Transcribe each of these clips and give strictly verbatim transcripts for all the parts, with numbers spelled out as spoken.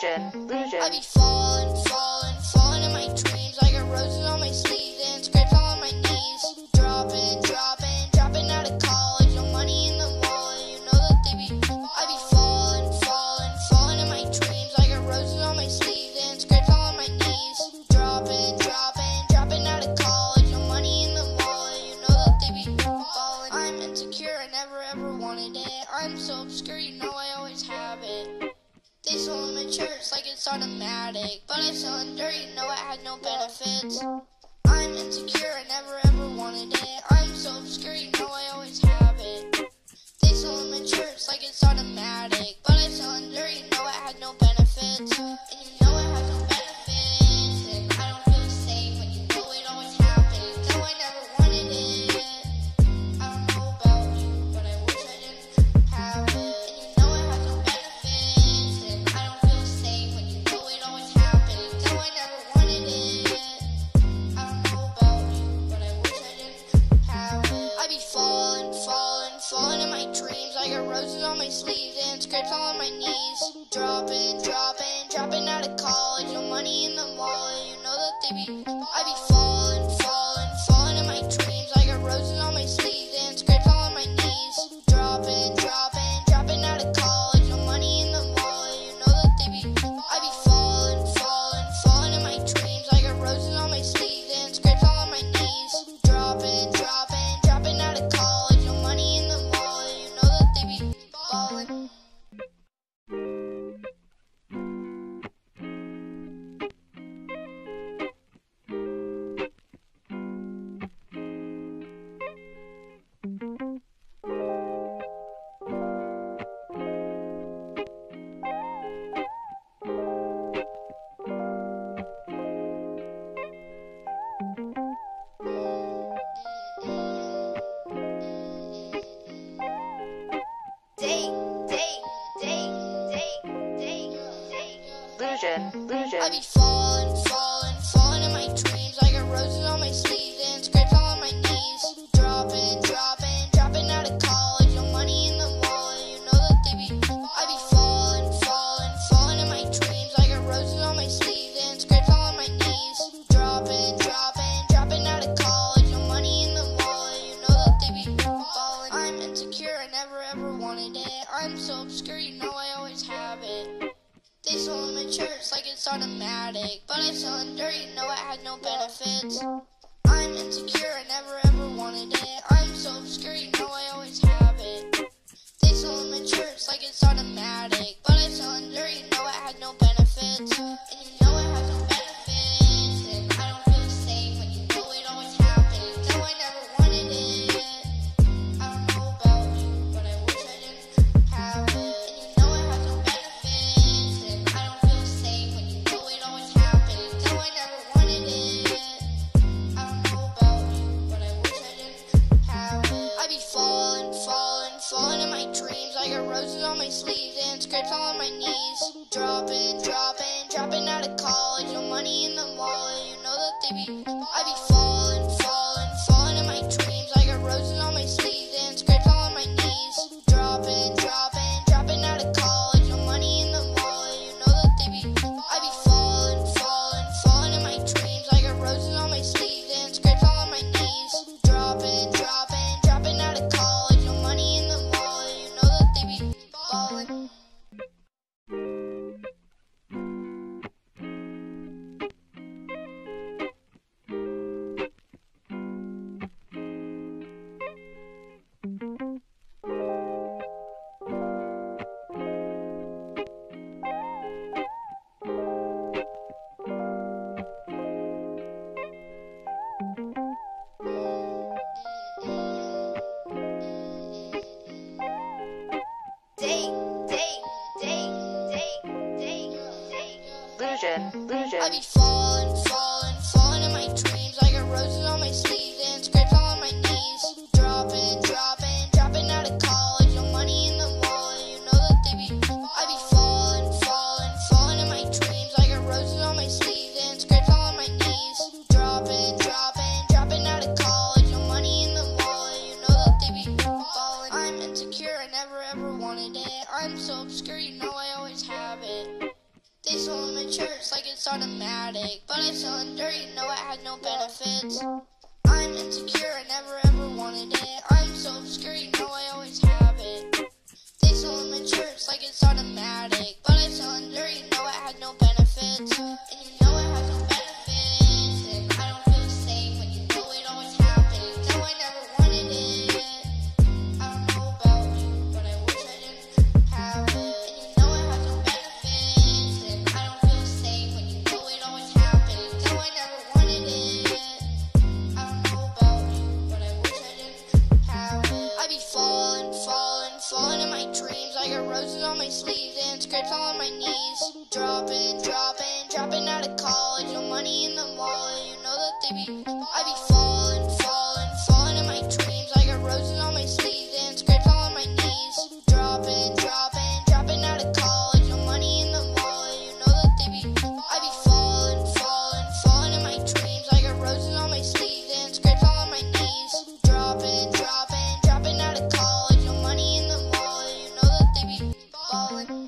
Illusion, illusion. I be falling, falling, falling in my dreams. I got roses on my sleeves and scrapes all on my knees. Dropping, dropping, dropping out of college. No money in the wallet, you know that they be. I be falling, falling, falling in my dreams. I got roses on my sleeves and scrapes all on my knees. Dropping, dropping, dropping out of college. No money in the wallet, you know that they be falling. I'm insecure, I never ever wanted it. I'm so obscure, you know I always have it. They sold them in church like it's automatic, but I selling dirt, you know it had no benefits. I'm insecure, I never ever wanted it. I'm so obscure, you know I always have it. They sold them in church like it's automatic, but I selling dirt, you know it had no benefits. And you know it has no benefits, and I don't feel safe, but you know it always happens. No, I never wanted it. I don't know about you, but I wish I didn't have it. And you know it has no benefits, and I don't feel safe, but you know it always happens. No, I never wanted it. I don't know about you, but I wish I didn't have it. I be falling, falling, falling in my dreams. I got roses on my sleeves and scrapes all on my knees. Dropping, dropping, dropping out of college. No money in the wallet, you know that they be. I be falling, falling, falling in my dreams. I got roses on my sleeves and scrapes all on my knees. Dropping, dropping, dropping out of college. No money in the wallet, you know that they be. I be falling, falling, falling in my dreams. I got roses on my sleeves and scrapes all on my knees. Dropping, dropping, dropping out of college. No money in the wallet, you know that they be falling. Illusion, illusion. I be falling, falling, falling in my dreams. I got roses on my sleeves and scrapes all on my knees. Dropping, dropping, dropping out of college. No money in the wallet, you know that they be. I be falling, falling, falling in my dreams. I got roses on my sleeves and scrapes all on my knees. Dropping, dropping, dropping out of college. No money in the wallet, you know that they be falling. I'm insecure, I never ever wanted it. I'm so obscure, you know I always have it. They sold them in church like it's automatic, but I selling dirt, you know it had no benefits. I'm insecure, I never ever wanted it. I'm so obscure, you know I always have it. They sold them in church like it's automatic, but I selling dirt, you know it had no benefits. And you know it has no benefits, and I don't feel safe, but you know it always happens. No, I never wanted it. I don't know about you, but I wish I didn't have it. And you know it has no benefits, and I don't feel safe, but you know it always happens. No, I never wanted it. I don't know about you, but I wish I didn't have it. I be falling, falling, falling in my dreams. I got roses on my sleeves and scrapes all on my knees. Dropping, dropping, dropping out of college. No money in the wallet, you know that they be. I be falling, falling, falling in my dreams. I got roses on my sleeves and scrapes all on my knees. Dropping, dropping, dropping out of college. No money in the wallet, you know that they be. I be falling, falling, falling in my dreams. I got roses on my sleeves and scrapes all on my knees. Dropping, dropping, dropping out of college. No money in the wallet, you know that they be falling. Illusion, illusion. I be falling, falling, falling in my dreams. I got roses on my sleeves and scrapes all on my knees. Dropping, dropping, dropping out of college. No money in the wallet, you know that they be. I be falling, falling, falling in my dreams. I got roses on my sleeves and scrapes all on my knees. Dropping, dropping, dropping out of college. No money in the wallet, you know that they be falling. I'm insecure, I never ever wanted it. I'm so obscure, you know I always have it. They mature, it's like it's automatic. But I still endure, you know it had no benefits. I'm insecure, I never ever wanted it. I'm so obscure, you know I always have it. They still immature, it's like it's automatic. But I still endure, you know it had no benefits. And you know it has no benefits. And I don't feel the same, but you know it always happened. No, I never wanted it. I don't know about you, but I wish I didn't have it. And you know it has no benefits. And I don't feel the same, but you know it always happened. No, I never wanted it. I don't know about you, but I wish I didn't have it. I be falling, falling, falling in my dreams. I got roses on my sleeves and scrapes all on my knees. Dropping, dropping, dropping out of college. No money in the wallet, you know that they be. I be falling, falling, falling in my dreams. I got roses on my sleeves and scrapes all on my knees. Dropping, dropping, dropping out of college. No money in the wallet, you know that they be. I be falling, falling, falling in my dreams. I got roses on my sleeves and scrapes all on my knees. Dropping, dropping, dropping out of college. No money in the wallet, you know that they be falling.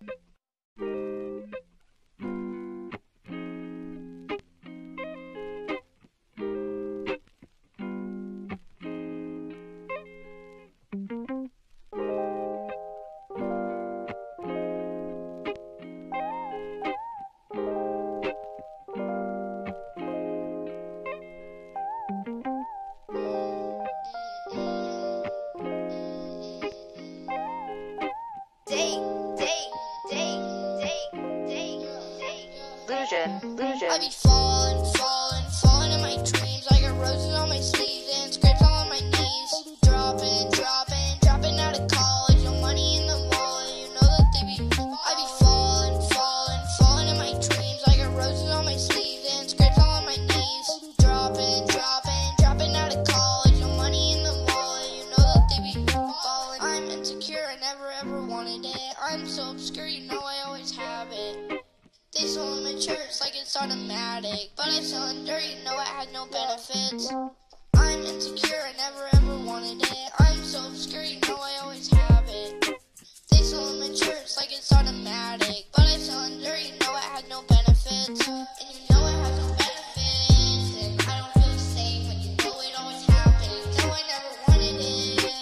Illusion, illusion. I be falling, falling, falling in my dreams. I got roses on my sleeves and scrapes all on my knees. Dropping, dropping, dropping out of college. No money in the wallet, you know that they be. I be falling, falling, falling in my dreams. I got roses on my sleeves and scrapes all on my knees. Dropping, dropping, dropping out of college. No money in the wallet, you know that they be falling. I'm insecure, I never ever wanted it. I'm so obscure, you know I always have it. They so immature, it's like it's automatic. But I still endure, you know it had no benefits. I'm insecure, I never ever wanted it. I'm so obscure, you know I always have it. They so immature, it's like it's automatic. But I still endure, you know it had no benefits. And you know it has no benefits. And I don't feel the same, but you know it always happened. No, I never wanted it.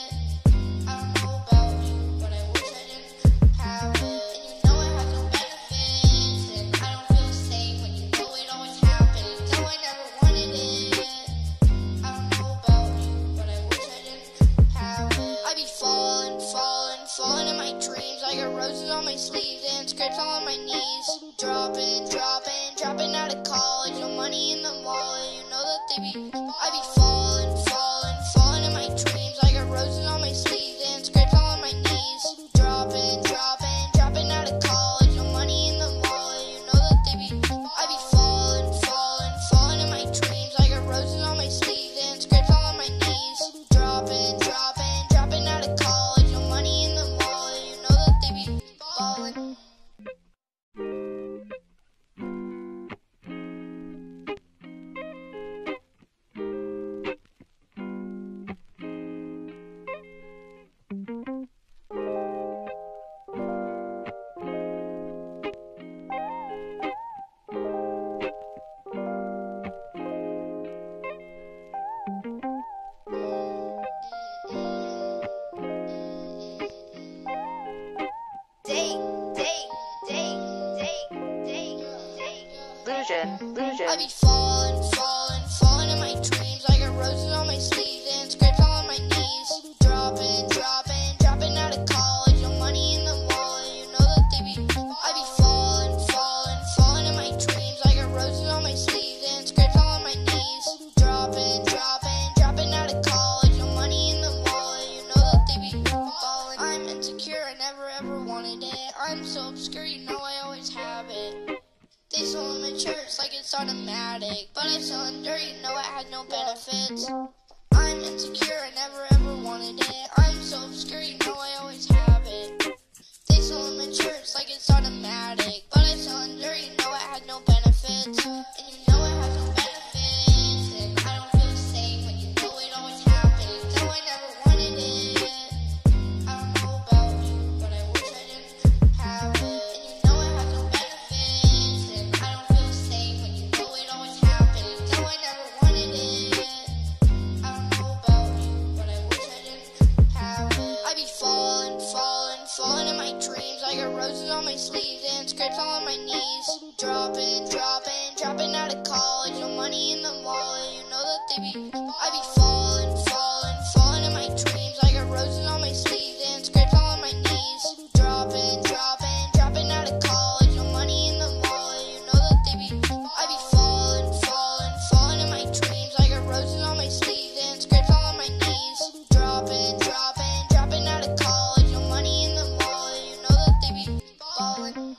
I don't know about you, but I wish I didn't have it. And you know it has no benefits. And I don't feel the same, but you know it always happened. No, I never wanted it. I don't know about you, but I wish I didn't have it. I be falling, falling, falling in my dreams. I got roses on my sleeves and scrapes all on my knees. Dropping, dropping, dropping out of college. No money in the wallet, you know that they be. I be falling, falling, falling in my dreams. I got roses on my sleeves and scrapes all on my knees. Dropping, dropping, dropping out of college. No money in the wallet, you know that they be. I be falling, falling, falling in my dreams. I got roses on my sleeves and scrapes all on my knees. Dropping, dropping, dropping out of college. No money in the wallet, you know that they be falling. Illusion, illusion. I be falling, falling, falling in my dreams. I got roses on my sleeves and scrapes all on my knees. Dropping, dropping, dropping out of college. No money in the wallet, you know that they be. I be falling, falling, falling in my dreams. I got roses on my sleeves and scrapes all on my knees. Dropping, dropping, dropping out of college. No money in the wallet, you know that they be falling. I'm insecure, I never ever wanted it. I'm so obscure, you know I always have it. They so immature, it's like it's automatic. But I still endure, you know it had no benefits. I'm insecure, I never ever wanted it. I'm so obscure, you know I always have it. They so immature, it's like it's automatic. But I still endure, you know it had no benefits. And you know it has no benefits. And I don't feel the same, but you know it always happened. No, I never wanted it. I don't know about you, but I wish I didn't have it. And you know it has no benefits. they be, I be falling, falling, falling in my dreams. I got roses on my sleeves and scrapes all on my knees. Dropping, dropping, dropping out of college, no money in the wallet. You know that they be, I be falling, falling, falling in my dreams. I got roses on my sleeves and scrapes all on my knees. Dropping, dropping, dropping out of college, no money in the wallet. You know that they be falling.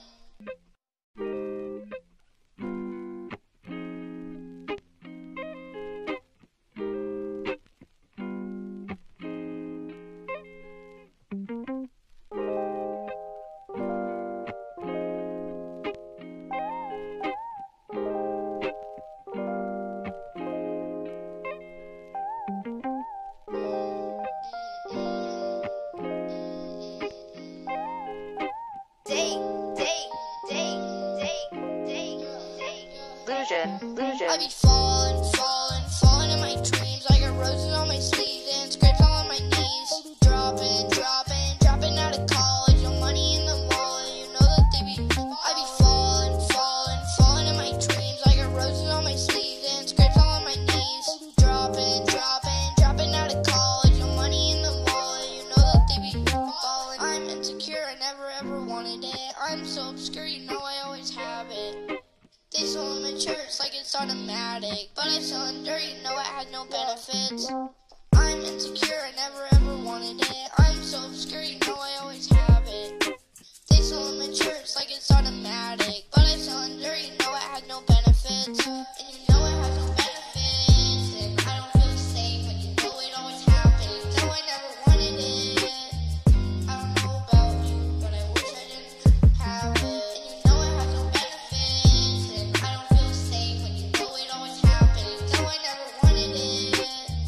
Illusion, illusion. I be falling, falling, falling in my dreams. I got roses on my sleeves and scrapes all on my knees. Dropping, dropping, dropping out of college, no money in the wallet. You know that they be, I be falling, falling, falling in my dreams. I got roses on my sleeves and scrapes all on my knees. Dropping, dropping, dropping out of college, no money in the wallet. You know that they be falling. I'm insecure, I never ever wanted it. I'm so obscure, you know I always have it. They sold them in church like it's automatic, but I selling dirt, you know it had no benefits. I'm insecure, I never ever wanted it. I'm so obscure, you know I always have it. They sold them in church like it's automatic, but I selling dirt, you know it had no benefits. And you know it has no benefits, and I don't feel safe, but you know it always happens. No, I never wanted it. I don't know about you, but I wish I didn't have it. And you know it has no benefits, and I don't feel safe, but you know it always happens. No, I never wanted it.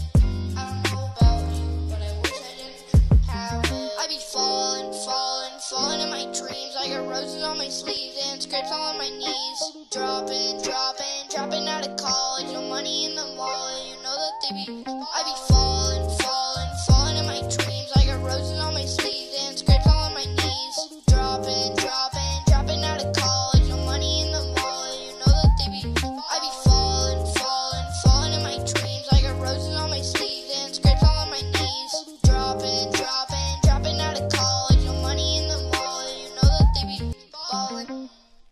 I don't know about you, but I wish I didn't have it. I be falling, falling, falling in my dreams. I got roses on my sleeves and scrapes all on my knees. Dropping, dropping, dropping out of college, no money in the wallet. You know that they be, I be falling, falling, falling in my dreams. I got roses on my sleeves and scrapes all on my knees. Dropping, dropping, dropping out of college, no money in the wallet. You know that they be, I be falling, falling, falling in my dreams. I got roses on my sleeves and scrapes all on my knees. Dropping, dropping, dropping out of college, no money in the wallet. You know that they be falling.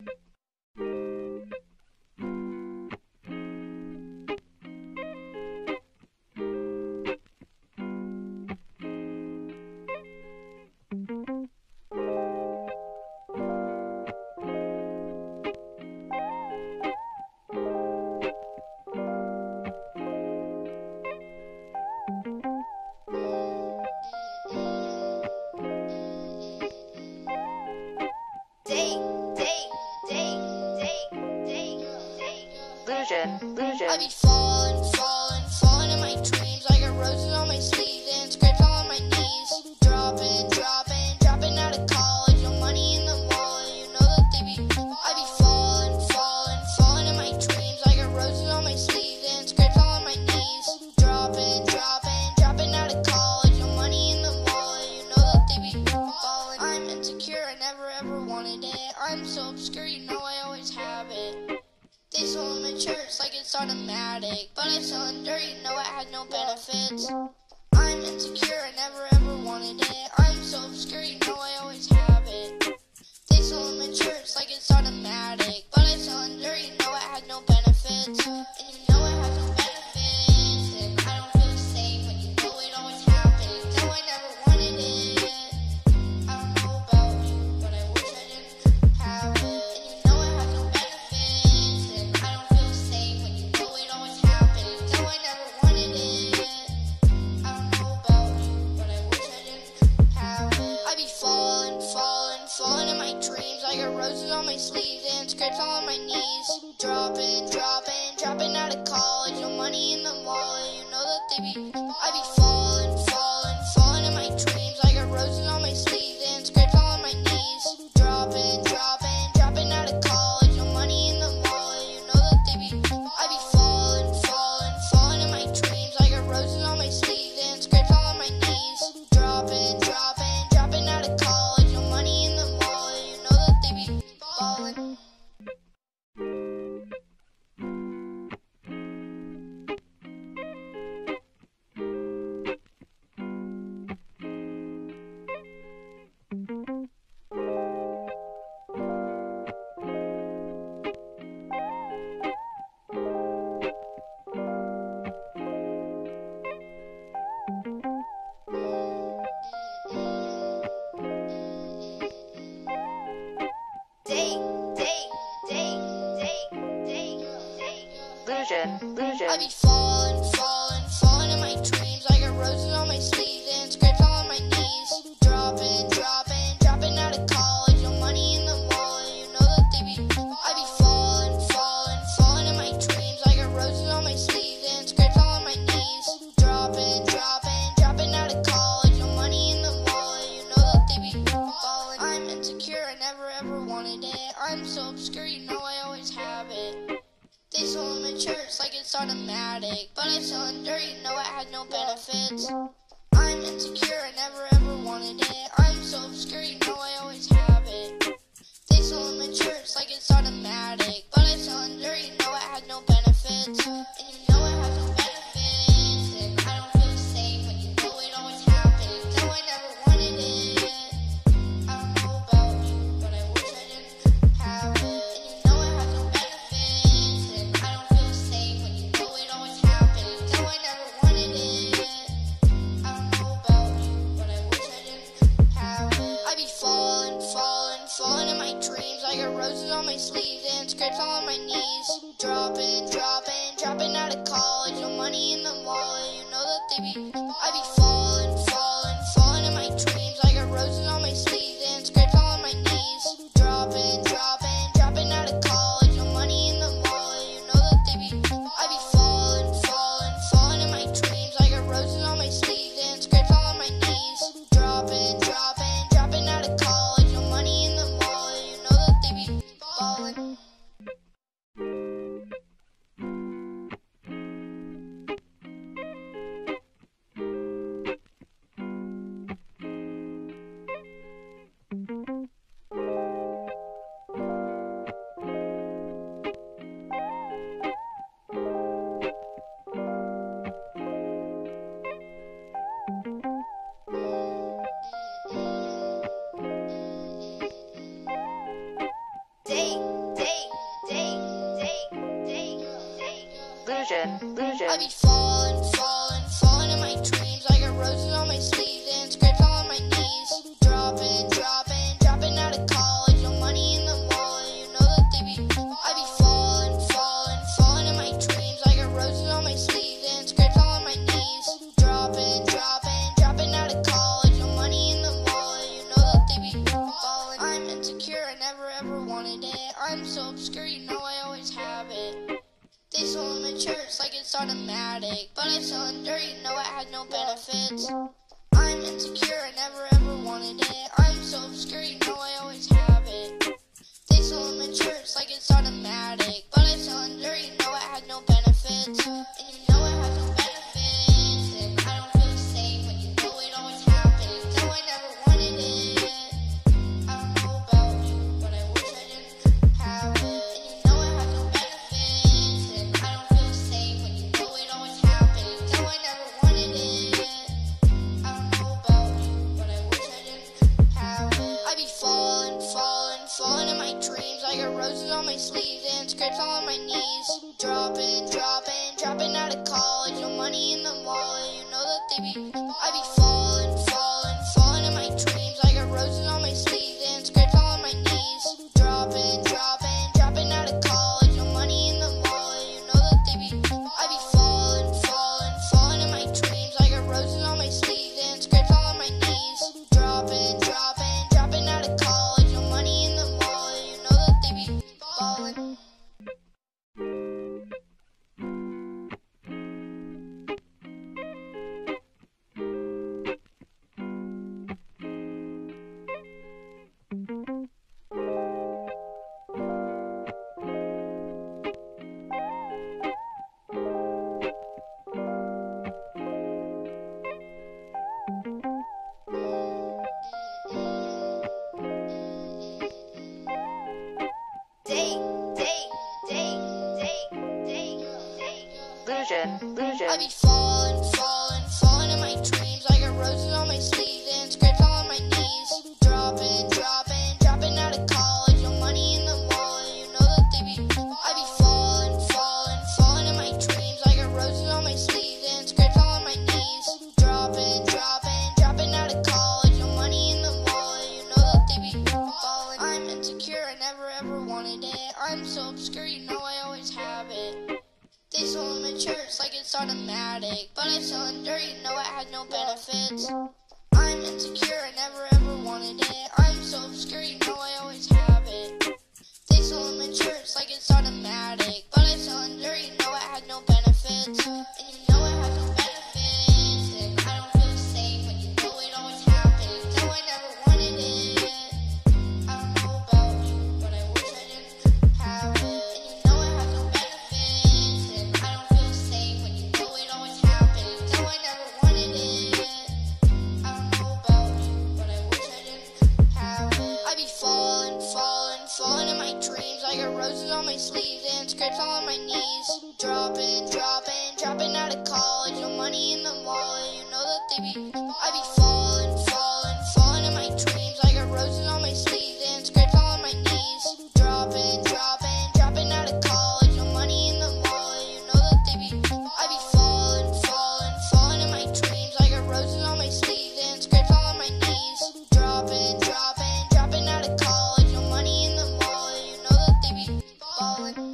Illusion, illusion. I be falling, falling, falling in my dreams. I got roses on my sleeves and scrapes all on my knees. Dropping, dropping, dropping out of college, no money in the wallet. You know that they be, I be falling, falling, falling in my dreams. I got roses on my sleeves and scrapes all on my knees. Dropping, dropping, dropping out of college, no money in the wallet. You know that they be falling. I'm insecure, I never ever wanted it. I'm so obscure, you know I always have it. They sold them in church like it's automatic, but I selling dirt, you know it had no benefits. I'm insecure, I never ever wanted it. I'm so obscure, you know I always have it. They sold them in church like it's automatic, but I selling dirt, you know it had no benefits. And you know it has no benefits, and I don't feel safe, but you know it always happens. No, I never wanted it. I don't know about you, but I wish I didn't have it. And you know it has no benefits, and I don't feel safe, but you know it always happens. No, I never wanted it. I don't know about you, but I wish I didn't have it. I be falling, falling, falling in my dreams. I got roses on my sleeves and scrapes all on my knees. Dropping, dropping, dropping out of college, no money in the wallet. You know that they be, I be falling, falling, falling in my dreams. I got roses on my sleeves and scrapes all on my knees. Dropping, dropping, dropping out of college, no money in the wallet. You know that they be, I be falling, falling, falling in my dreams. I got roses on my sleeves and scrapes all on my knees. Dropping, dropping, dropping out of college, no money in the wallet. You know that they be falling. Illusion, illusion. I be falling, falling, falling in my dreams. I got roses on my sleeves and scrapes all on my knees. Dropping, dropping, dropping out of college. No money in the wallet, you know that they be. I be falling, falling, falling in my dreams. I got roses on my sleeves and scrapes all on my knees. Dropping, dropping, dropping out of college. No money in the wallet, you know that they be falling. I'm insecure, I never ever wanted it. I'm so obscure, you know I always have it. They sold them in church like it's automatic, but I selling dirt, you know it had no benefits. I'm insecure, I never ever wanted it. I'm so obscure, you know I always have it. They sold them in church like it's automatic, but I selling dirt, you know it had no benefits. And you know it has no benefits, and I don't feel safe, but you know it always happens. No, I never wanted it. I don't know about you, but I wish I didn't have it. And you know it has no benefits, and I don't feel safe, but you know it always happens. No, I never wanted it. I don't know about you, but I wish I didn't have it. I be falling, falling, falling in my dreams. I got roses on my sleeves and scrapes all on my knees. Dropping, dropping, dropping out of college. No money in the wallet, you know that they be. I be falling, falling, falling in my dreams. I got roses on my sleeves and scrapes all on my knees. Dropping, dropping, dropping out of college. No money in the wallet, you know that they be. I be falling, falling, falling in my dreams. I got roses on my sleeves and scrapes all on my knees. Dropping, dropping, dropping out of college. No money in the wallet, you know that they be falling. Date, date, date, date, date, date. Illusion, illusion. I be falling, falling, falling in my dreams. I got roses on my sleeves and scrapes all on my knees. Dropping, dropping, dropping out of college. No money in the wallet, you know that they be. I be falling, falling, falling in my dreams. I got roses on my sleeves and scrapes all on my knees. Dropping, dropping, dropping out of college. No money in the wallet, you know that they be falling. I'm insecure, I never ever wanted it. I'm so obscure, you know I always have it. They sold them in church like it's automatic, but I selling dirt, you know it had no benefits. I'm insecure, I never ever wanted it. I'm so obscure, you know I always have it. They sold them in church like it's automatic, but I selling dirt, you know it had no benefits. And you know it has no benefits, and I don't feel safe, but you know it always happens. No, I never wanted it. I don't know about you, but I wish I didn't have it. And you know it has no benefits, and I don't feel safe, but you know it always happens. No, I never wanted it. I don't know about you, but I wish I didn't have it. I be falling, falling, falling in my dreams. I got roses on my sleeves and scrapes all on my knees. Dropping, dropping, dropping out of college. No money in the wallet, you know that they be. I be falling, falling, falling in my dreams. I got roses on my sleeves and scrapes all on my knees. Dropping, dropping, dropping out of college. No money in the wallet, you know that they be. I be falling, falling, falling in my dreams. I got roses on my sleeves and scrapes all on my knees. Dropping, dropping, dropping out of college. No money in the wallet, you know that they be falling. Date, date, date, date, date, date. Illusion, illusion. I be falling, falling, falling in my dreams. I got roses on my sleeves and scrapes all on my knees. Dropping, dropping, dropping out of college. No money in the wallet, you know that they be. I be falling, falling, falling in my dreams. I got roses on my sleeves and scrapes all on my knees. Dropping, dropping, dropping out of college. No money in the wallet, you know that they be falling. I'm insecure, I never ever wanted it. I'm so obscure, you know I always have it. They it's automatic, but I sell under, you know it had no benefits. I'm insecure, I never ever wanted it. I'm so obscure, you know I always have it. They sell them in shirts like it's automatic, but I sell under, you know it had no benefits. And you know it had no benefits, and I don't feel safe, but you know it always happens. No, I never wanted it. I don't know about you, but I wish I didn't have it. And you know it has no benefits, and I don't feel safe, but you know it always happens. No, I never wanted it. I don't know about you, but I wish I didn't have it. I be falling, falling, falling in my dreams. I got roses on my sleeves and scrapes all on my knees. Dropping, dropping, dropping out of college. No money in the wallet, you know that they be. I be falling, falling, falling in my dreams. I got roses on my sleeves and scrapes all on my knees. Dropping, dropping, dropping out of college. No money in the wallet, you know that they be. I be falling, falling, falling in my dreams. I got roses on my sleeves and scrapes all on my knees. Dropping, dropping, dropping out of college. No money in the wallet, you know that they be falling.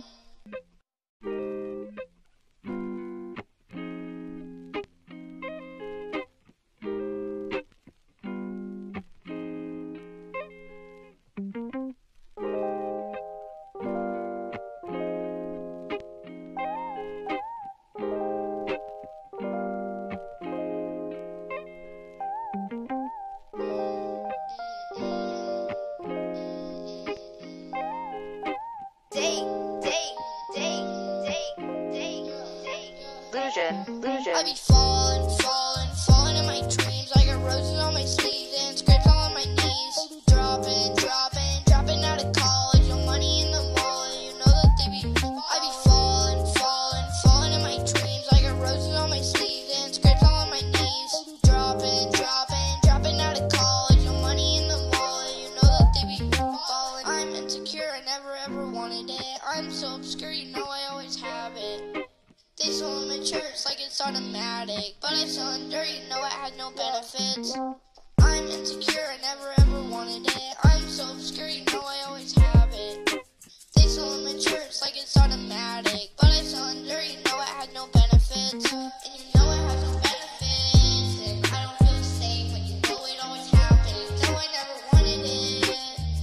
Illusion, illusion. I be falling, falling, falling in my dreams. I got roses on my sleeves and scrapes all on my knees. Dropping, dropping, dropping out of college. No money in the wallet, you know that they be. I be falling, falling, falling in my dreams. I got roses on my sleeves and scrapes all on my knees. Dropping, dropping, dropping out of college. No money in the wallet, you know that they be falling. I'm insecure, I never ever wanted it. I'm so obscure, you know I always have it. They sell them in shirts like it's automatic, but I sell under, you know it had no benefits. I'm insecure, I never ever wanted it. I'm so obscure, you know I always have it. They sell them in shirts like it's automatic, but I sell under, you know it had no benefits. And you know it has no benefits, and I don't feel safe, but you know it always happens. No, I never wanted it.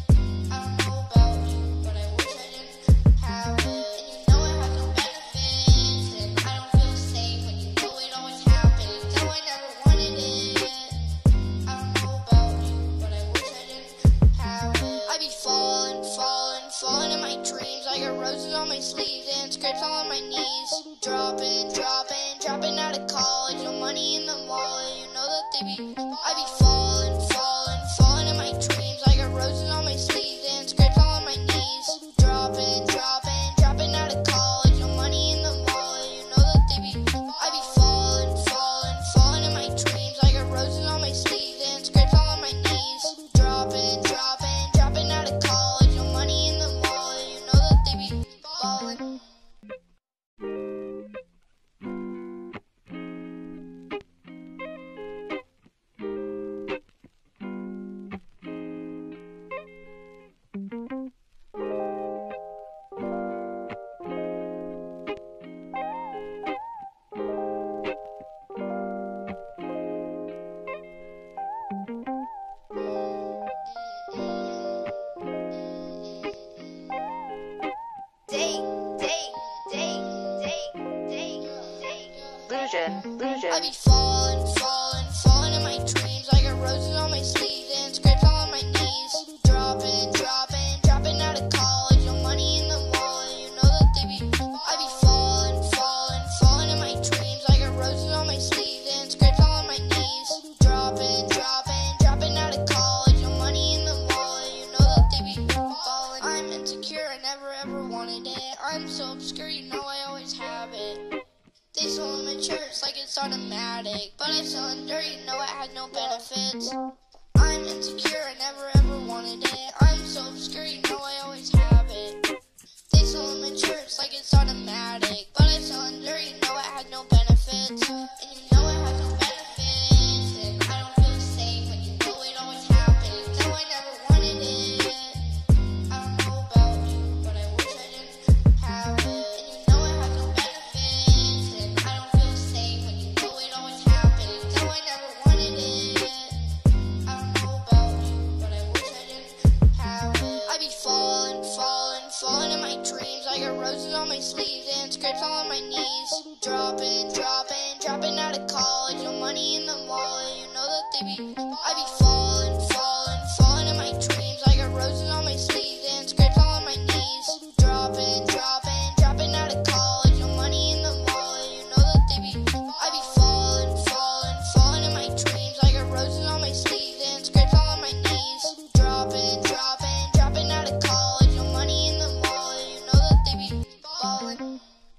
I don't know about you, but I wish I didn't have it. And you know it has no benefits, and I don't feel safe, but you know it always happens. No, I never wanted it. I don't know about you, but I wish I didn't have it. I be falling, falling, falling in my dreams. I got roses on my sleeves and scrapes all on my knees. Dropping, dropping, dropping out of college. No money in the wallet, you know that they be. I be falling, falling, falling in my dreams. I got roses on my sleeves and scrapes all on my knees. Dropping, dropping, dropping out of college. No money in the wallet, you know that they be. I be falling, falling, falling in my dreams. I got roses on my sleeves and scrapes all on my knees. Dropping, dropping, dropping out of college. No money in the wallet, you know that they be falling. Illusion, illusion. I be falling, falling, falling in my dreams. I got roses on my sleeves and scrapes all on my knees. Dropping, dropping, dropping out of college. No money in the wallet, you know that they be. I be falling, falling, falling in my dreams. I got roses on my sleeves and scrapes all on my knees. Dropping, dropping, dropping out of college. No money in the wallet, you know that they be falling. I'm insecure, I never ever wanted it. I'm so obscure, you know I always have it. They sell them in shirts like it's automatic, but I sell under, you know it had no benefits. I'm insecure, I never ever wanted it. I'm so obscure, you know I always have it. They sell them in shirts like it's automatic, but I sell under, you know it had no benefits. And you know it has no benefits, and I don't feel safe, but you know it always happens. No, I never wanted it. I don't know about you, but I wish I didn't have it. And you know it has no benefits, and I don't feel my sleeves and scrapes all on my knees. Dropping, dropping, dropping out of college. No money in the wallet, you know that they be. I be falling, falling, falling in my dreams. I got roses on my sleeves and scrapes all on my knees. Dropping, dropping, dropping out of college. No money in the wallet, you know that they be. I be falling, falling, falling in my dreams. I got roses on my sleeves and scrapes all on my knees. Dropping, dropping, dropping out of college. No money in the wallet, you know that they be falling.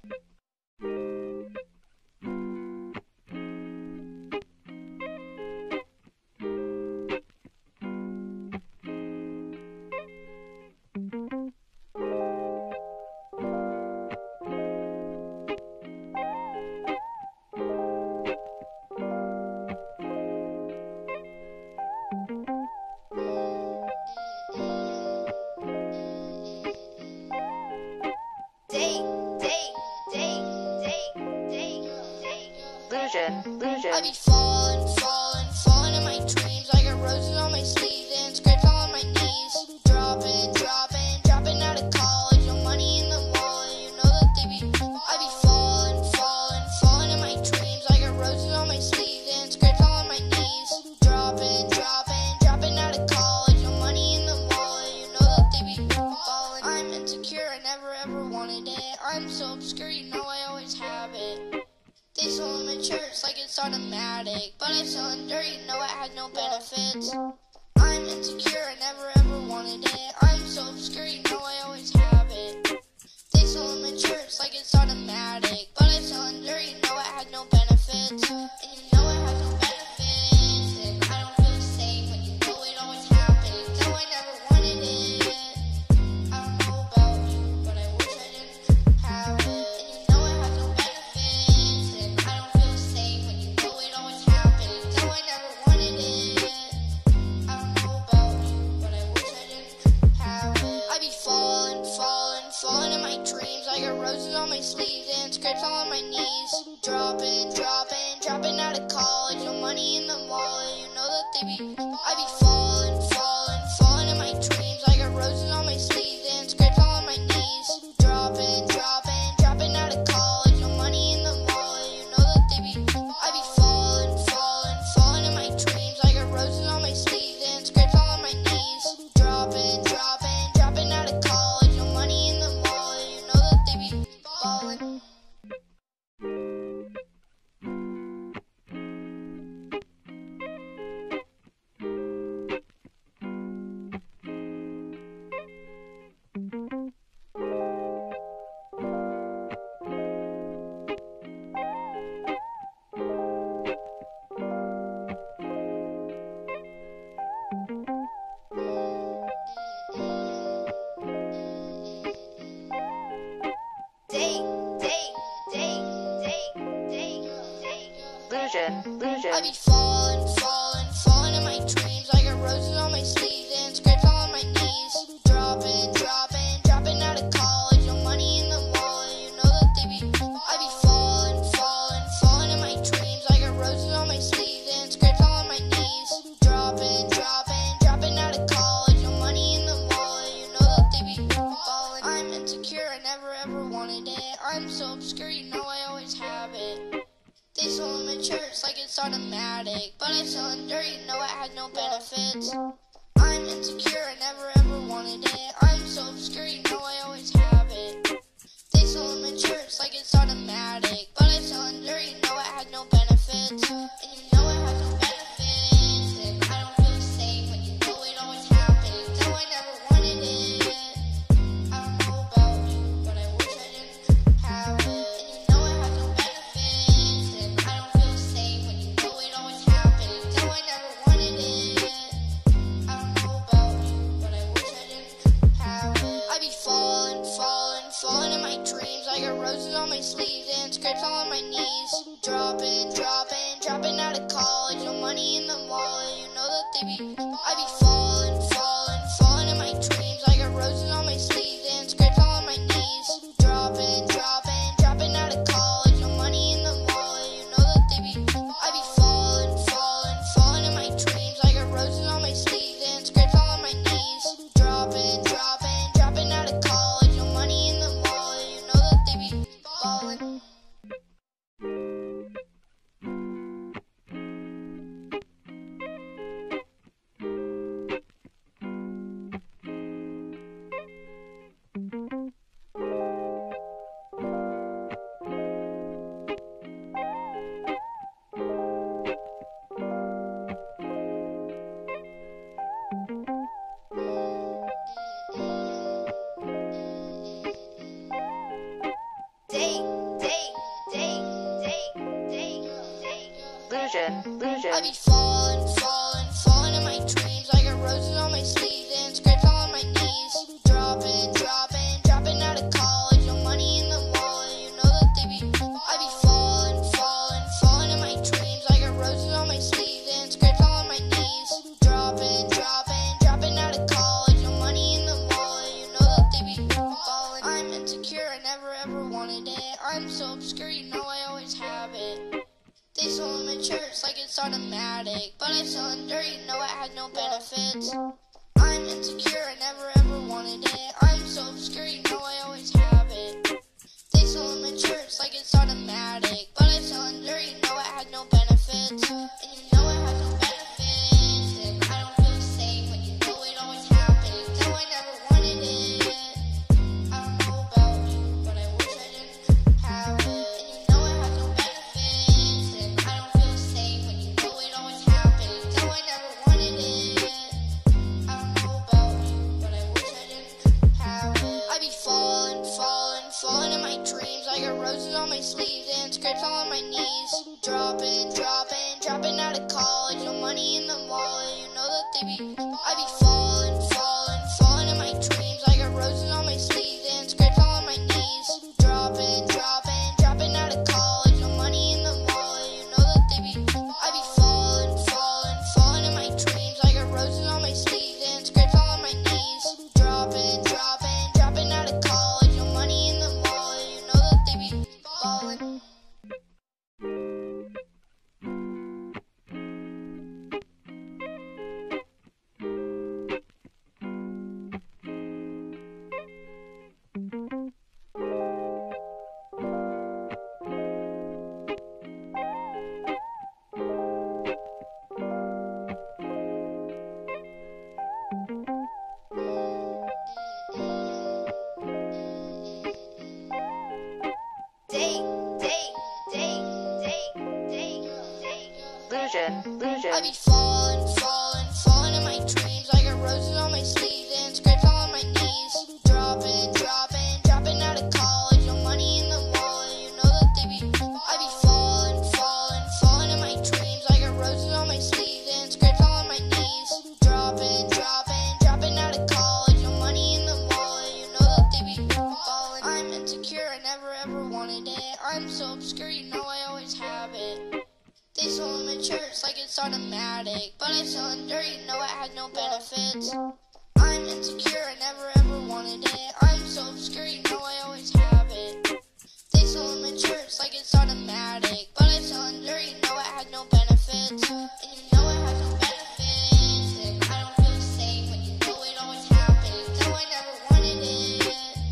Illusion, illusion. I be falling, falling, falling in my dreams. I got roses on my sleeves and scrapes all on my knees. Dropping, dropping, dropping out of college. No money in the wallet, you know that they be. I be falling, falling, falling in my dreams. I got roses on my sleeves and scrapes all on my knees. Dropping, dropping, dropping out of college. No money in the wallet, you know that they be falling. I'm insecure, I never ever wanted it. I'm so obscure, you know I always have it. They sold them in church like it's automatic, but I selling dirt, you know it had no benefits. I'm insecure, I never ever wanted it. I'm so obscure, you know I always have it. They sold them in church like it's automatic, but I selling dirt, you know it had no benefits. And you know it has no benefits, and I don't feel safe when you know it always happened. No, I never wanted it. I don't know about you, but I wish I didn't have it. And you know it has no benefits, and I don't feel safe when you know it always happened. No, I never wanted it. I don't know about you, but I wish I didn't have it. I be falling, falling, falling in my dreams. I got roses on my sleeves and scrapes all on my knees. Dropping, dropping, dropping out of college. No money in the wallet, you know that they be. I be falling, falling, falling in my dreams. I got roses on my sleeves and scrapes all on my knees. Dropping, dropping, dropping out of college. No money in the wallet, you know that they be. I be falling, falling, falling in my dreams. I got roses on my sleeves and scrapes all on my knees. Dropping, dropping, dropping out of college. No money in the wallet, you know that they be falling. Illusion, illusion. I be falling, falling, falling in my dreams. I got roses on my sleeves and scrapes all on my knees. Dropping, dropping, dropping out of college. No money in the wallet, you know that they be. I be falling, falling, falling in my dreams. I got roses on my sleeves and scrapes all on my knees. Dropping, dropping, dropping out of college. No money in the wallet, you know that they be falling. I'm insecure, I never ever wanted it. I'm so obscure, you know I always have it. They sold them in church like it's automatic, but I selling dirt, you know it had no benefits. I'm insecure, I never ever wanted it. I'm so obscure, you know I always have it. They sold them in church like it's automatic, but I selling dirt, you know it had no benefits. And you know it has no benefits, and I don't feel safe when you know it always happened. No, I never wanted it. I don't know about you, but I wish I didn't have it. And you know it has no benefits, and I don't feel safe when you know it always happened. No, I never wanted it. I don't know about you, but I wish I didn't have it. I be falling, falling, falling in my dreams. I got roses on my sleeves and scrapes all on my knees. Dropping, dropping, dropping out of college. No money in the wallet, you know that they be. I be falling, falling, falling in my dreams. I got roses on my sleeves and scrapes all on my knees. Dropping, dropping, dropping out of college. No money in the wallet, you know that they be. I be falling, falling, falling in my dreams. I got roses on my sleeves and scrapes all on my knees. Dropping, dropping, dropping out of college. No money in the wallet, you know that they Illusion, illusion. I be falling, falling, falling in my dreams. I got roses on my sleeves and scrapes all on my knees. Dropping, dropping, dropping out of college. No money in the wallet, you know that they be. I be falling, falling, falling in my dreams. I got roses on my sleeves and scrapes all on my knees. Dropping, dropping, dropping out of college. No money in the wallet, you know that they be falling. I'm insecure, I never ever wanted it. I'm so obscure, you know I always have it. They sold them in church like it's automatic, but I selling dirt, you know it had no benefits. I'm insecure, I never ever wanted it. I'm so obscure, you know I always have it. They sold them in church like it's automatic, but I selling dirt, you know it had no benefits. And you know it had no benefits, and I don't feel safe when you know it always happened. No, I never wanted it. I don't know about you, but I wish I didn't have it. And you know it has no benefits, and I don't feel safe when you know it always happened. No, I never wanted it. I don't know about you, but I wish I didn't have it. I be falling, falling, falling in my dreams. I got roses on my sleeves and scrapes all on my knees. Dropping, dropping, dropping out of college. No money in the wallet, you know that they be. I be falling, falling, falling in my dreams. I got roses on my sleeves and scrapes all on my knees. Dropping, dropping, dropping out of college. No money in the wallet, you know that they be. I be falling, falling, falling in my dreams. I got roses on my sleeves and scrapes all on my knees. Dropping, dropping, dropping out of college. No money in the wallet, you know that they be falling. Date, date, date, date, date, date. Illusion, illusion. I be falling, falling, falling in my dreams. I got roses on my sleeves and scrapes all on my knees. Dropping, dropping, dropping out of college. No money in the wallet, you know that they be. I be falling, falling, falling in my dreams. I got roses on my sleeves and scrapes all on my knees. Dropping, dropping, dropping out of college. No money in the wallet, you know that they be falling. I'm insecure, I never ever wanted it. I'm so obscure, you know I always have it. They sold them in church like it's automatic, but I selling dirt, you know it had no benefits. I'm insecure, I never ever wanted it. I'm so obscure, you know I always have it. They sold them in church like it's automatic, but I selling dirt, you know it had no benefits. And you know it has no benefits, and I don't feel safe when you know it always happened. No, I never wanted it.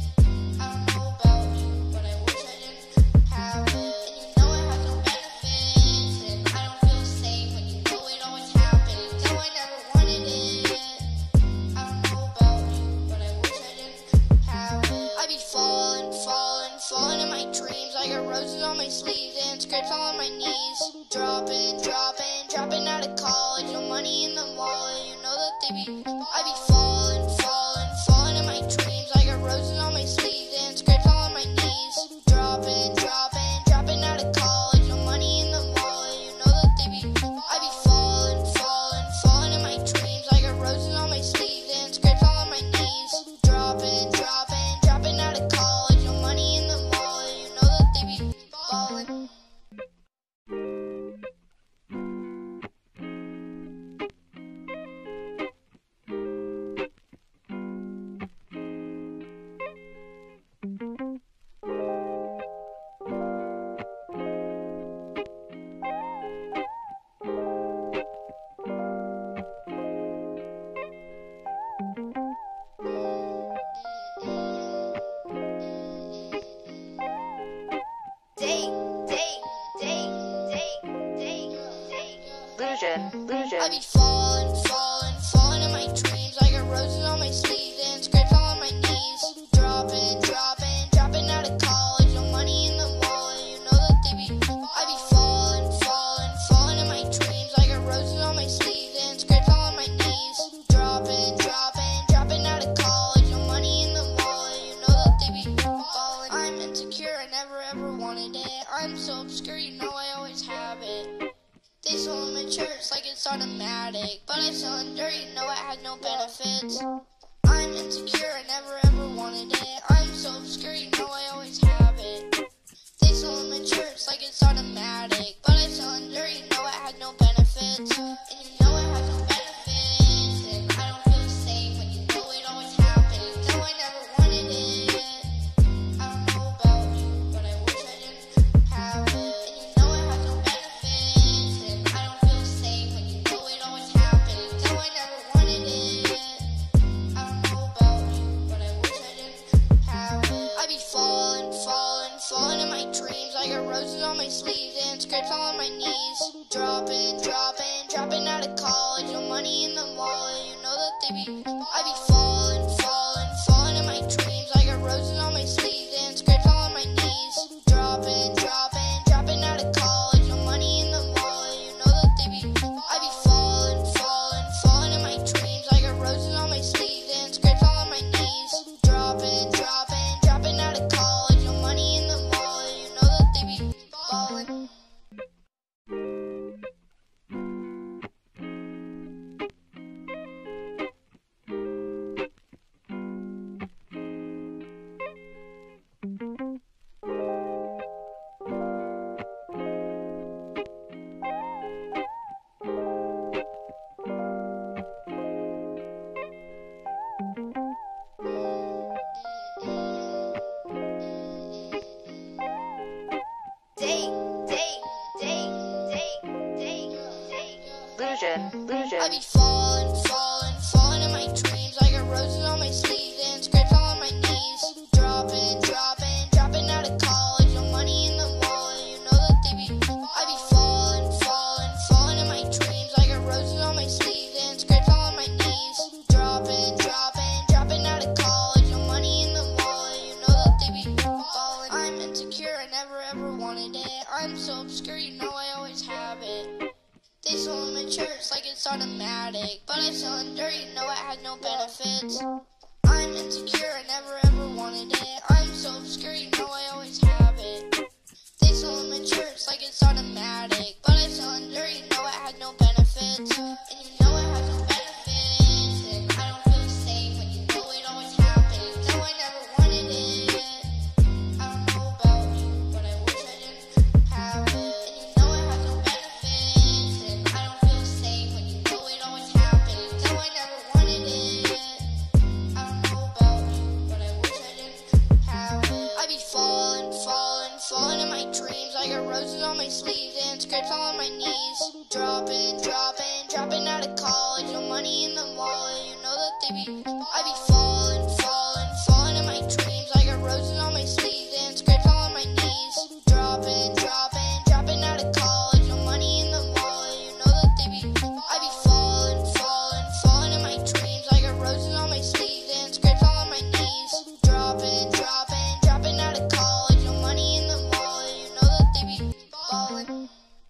I don't know about you, but I wish I didn't have it. And you know it has no benefits, and I don't feel safe when you know it always happened. No, I never wanted it. I don't know about you, but I wish I didn't have it. I be falling, falling, falling in my dreams. I got roses on my sleeves and scrapes all on my knees. Dropping, dropping, dropping out of college. No money in the wallet, you know that they be. I be falling, falling, falling in my dreams. I got roses on my sleeves and scrapes all on my knees. Dropping, dropping, dropping out of college. No money in the wallet, you know that they be. I be falling, falling, falling in my dreams. I got roses on my sleeves and scrapes all on my knees. Dropping, dropping, dropping out of college. No money in the wallet, you know that they be falling. Date, date, date, date, date, date. Illusion, illusion. I be falling, falling, falling in my dreams. I got roses on my sleeves and scrapes all on my knees. Dropping, dropping, dropping out of college. No money in the wallet, you know that they be. I be falling, falling, falling in my dreams. I got roses on my sleeves and scrapes all on my knees. Dropping, dropping, dropping out of college. No money in the wallet, you know that they be falling. I'm insecure, I never ever wanted it. I'm so obscure, you know I always have it. They sold it's automatic, but I sell it dirty, no, it has no benefits. I'm insecure, I never ever wanted it. I'm so obscure, you know I always have it. They sell them in church like it's automatic, but I sell it dirty, no, it has no benefits. And you know it has no benefits, and I don't feel the same, but you know it always happened. No, I never wanted it. I don't know about you, but I wish I didn't have it. And you know it has no benefits, and I don't feel the same, but you know it always happened. No, I never wanted it. I don't know about you, but I wish I didn't have it. I be falling, falling, falling in my dreams. I got roses on my sleeves and scrapes all on my knees. Dropping, dropping, dropping out of college. No money in the wallet, you know that they be. I be falling, falling, falling in my dreams. I got roses on my sleeves and scrapes all on my knees. Dropping, dropping, dropping out of college. No money in the wallet, you know that they be. I be falling, falling, falling in my dreams. I got roses on my sleeves and scrapes all on my knees. Dropping, dropping, dropping out of college. No money in the wallet, you know that they be falling. Date, date, date, date, date, date. Illusion, illusion. I be falling, falling, falling in my dreams. I got roses on my sleeves and scrapes all on my knees. Dropping, dropping, dropping out of college. No money in the wallet, you know that they be. I be falling, falling, falling in my dreams. I got roses on my sleeves and scrapes all on my knees. Dropping, dropping, dropping out of college. No money in the wallet, you know that they be falling. I'm insecure, I never ever wanted it. I'm so obscure, you know I always have it. They sell them in church like it's automatic, but I sell it dirty, no, it has no benefits. I'm insecure, I never ever wanted it. I'm so obscure, you know I always have it. They sell them in church like it's automatic, but I sell it dirty, no, it has no benefits. And you know it has no benefits, and I don't feel the same, but you know it always happened. No, I never wanted it. I don't know about you, but I wish I didn't have it. And you know it has no benefits, and I don't feel the same, but you know it always happened. No, I never wanted it. I don't know about you, but I wish I didn't have it. I be falling, falling, falling in my dreams. I got roses on my sleeves and scrapes all on my knees. Dropping, dropping, dropping out of college. No money in the wallet, you know that they be. I be falling, falling, falling in my dreams. I got roses on my sleeves and scrapes all on my knees. Dropping, dropping, dropping out of college. No money in the wallet, you know that they be. I be falling, falling, falling in my dreams. I got roses on my sleeves and scrapes all on my knees. Dropping, dropping, dropping out of college. No money in the wallet, you know that they be falling.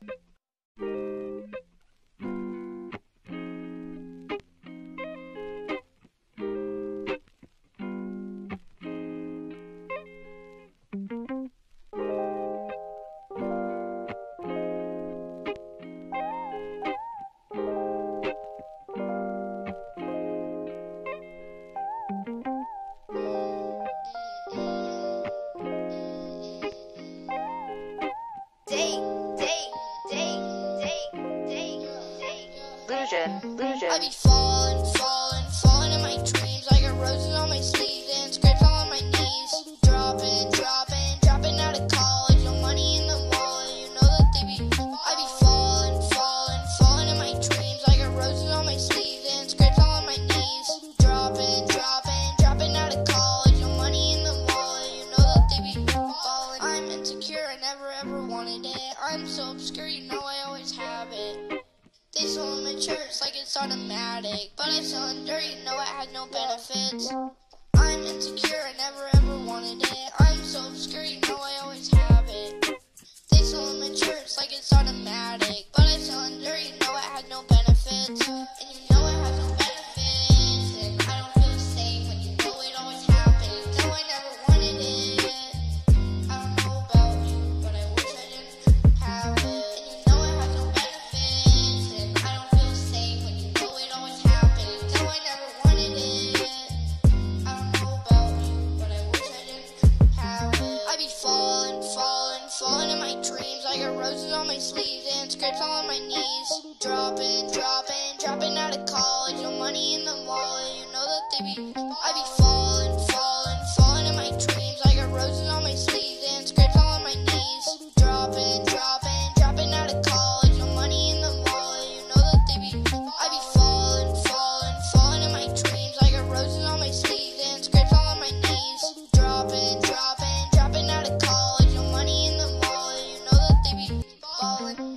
Date, date, date, date, date, date. Illusion, illusion. I be falling, falling, falling in my dreams. I got roses on my sleeves and scrapes all on my knees. Dropping, dropping, dropping out of college. No money in the wallet, you know that they be. I be falling, falling, falling in my dreams. I got roses on my sleeves and scrapes all on my knees. Dropping, dropping, dropping out of college. No money in the wallet, you know that they be falling. I'm insecure, I never ever wanted it. I'm so obscure, you know I always have it. They sell them in church like it's automatic, but I sell it dirty, no, it has no benefits. I'm insecure, I never ever wanted it. I'm so obscure, you know I always have it. They sell them in church like it's automatic, but I sell it dirty, no, it has no benefits. And you know it has no benefits, and I don't feel the same, but you know it always happened. No, I never wanted it. I don't know about you, but I wish I didn't have it. And you know it has no benefits, and I don't feel scrapes all on my knees. Dropping, dropping, dropping out of college. No money in the wallet, you know that they be. I be falling, falling, falling in my dreams. I got roses on my sleeves and scrapes all on my knees. Dropping, dropping, dropping out of college. No money in the wallet, you know that they be. I be falling, falling, falling in my dreams. I got roses on my sleeves and scrapes all on my knees. Dropping, dropping, dropping out of college. No money in the wallet, you know that they be falling.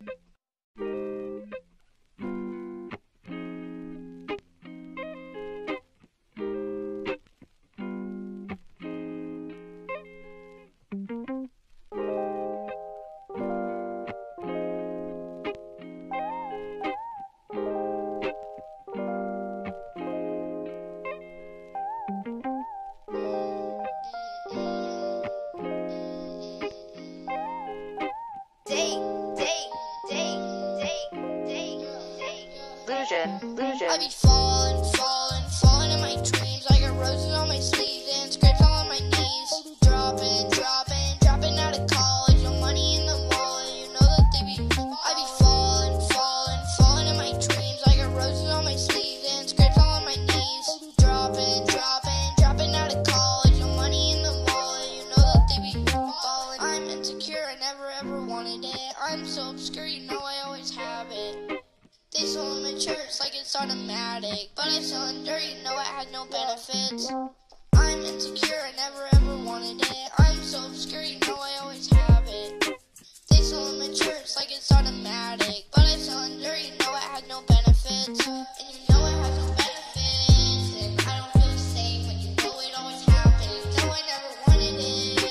Illusion, illusion. I be falling, falling, falling in my dreams. I got roses on my sleeves and scrapes all on my knees. Dropping, dropping, dropping out of college. No money in the wallet, you know that they be. I be falling, falling, falling in my dreams. I got roses on my sleeves and scrapes all on my knees. Dropping, dropping, dropping out of college. No money in the wallet, you know that they be falling. I'm insecure, I never ever wanted it. I'm so obscure, you know I always have it. They sold them in church like it's automatic, but I selling dirt, you know it had no benefits. I'm insecure, I never ever wanted it. I'm so obscure, you know I always have it. They sold them in church like it's automatic, but I selling dirt, you know it had no benefits. And you know it has no benefits, and I don't feel safe when you know it always happened. No, I never wanted it.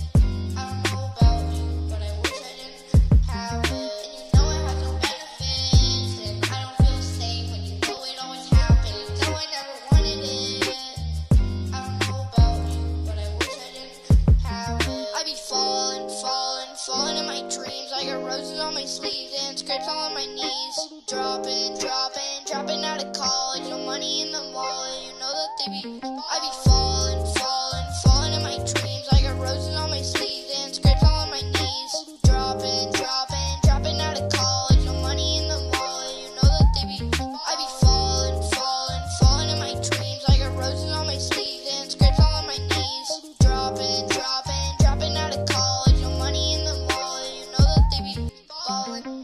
I don't know about you, but I wish I didn't have it. And you know it has no benefits, and I don't feel safe when you know it always happened. No, I never wanted it. I don't know about you, but I wish I didn't have it. I be falling, falling, falling in my dreams. I got roses on my sleeves and scrapes all on my knees. Dropping, dropping, dropping out of college. No money in the wallet, you know that they be. I be falling, falling, falling in my dreams. I got roses on my sleeves and scrapes all on my knees. Dropping, dropping, dropping out of college. No money in the wallet, you know that they be. I be falling, falling, falling in my dreams. I got roses on my sleeves and scrapes all on my knees. Dropping, dropping, dropping out of college. No money in the wallet, you know that they be falling.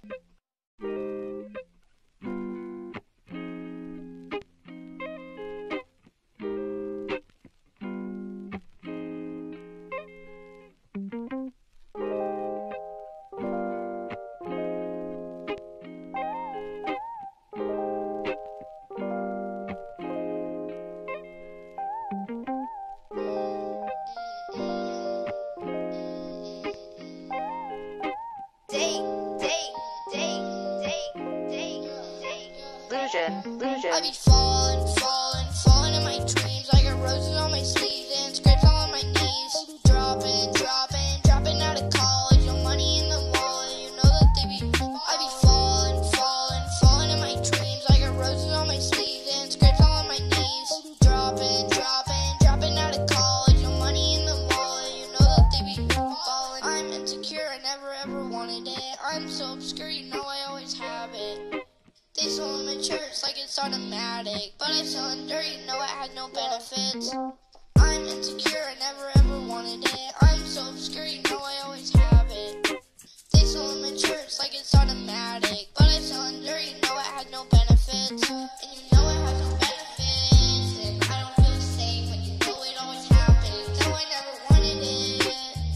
Illusion, illusion. I be falling, falling, falling in my dreams. I got roses on my sleeves and scrapes all on my knees. Dropping, dropping, dropping out of college. No money in the wallet, you know that they be. I be falling, falling, falling in my dreams. I got roses on my sleeves and scrapes all on my knees. Dropping, dropping, dropping out of college. No money in the wallet, you know that they be falling. I'm insecure, I never ever wanted it. I'm so obscure, you know I always have it. They sold them in church like it's automatic, but I selling dirt, you know it had no benefits. I'm insecure, I never ever wanted it. I'm so obscure, you know I always have it. They sold them in church like it's automatic, but I selling dirt, you know it had no benefits. And you know it has no benefits, and I don't feel safe when you know it always happened. No, I never wanted it.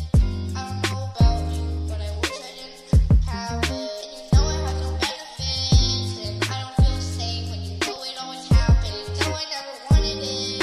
I don't know about you, but I wish I didn't have it. And you know it has no benefits, and I don't feel safe when you know it always happened. No, I never wanted it.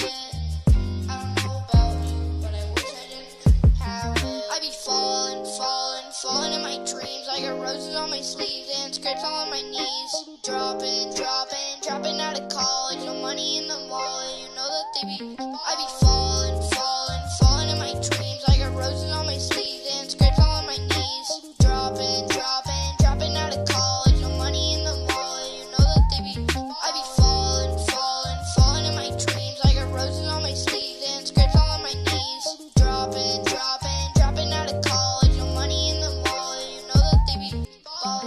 I don't know about you, but I wish I didn't have it. I be falling, falling, falling in my dreams. I got roses on my sleeves and scrapes all on my knees. Dropping, dropping, dropping out of college. No money in the wallet, you know that they be. I be falling, falling, falling in my dreams. I got roses on my sleeves and scrapes all on my knees. Dropping, dropping, dropping out of college. No money in the wallet, you know that they be. I be falling, falling, falling in my dreams. I got roses on my sleeves and scrapes all on my knees. Dropping, dropping, dropping out of college. No money in the wallet, you know that they be falling.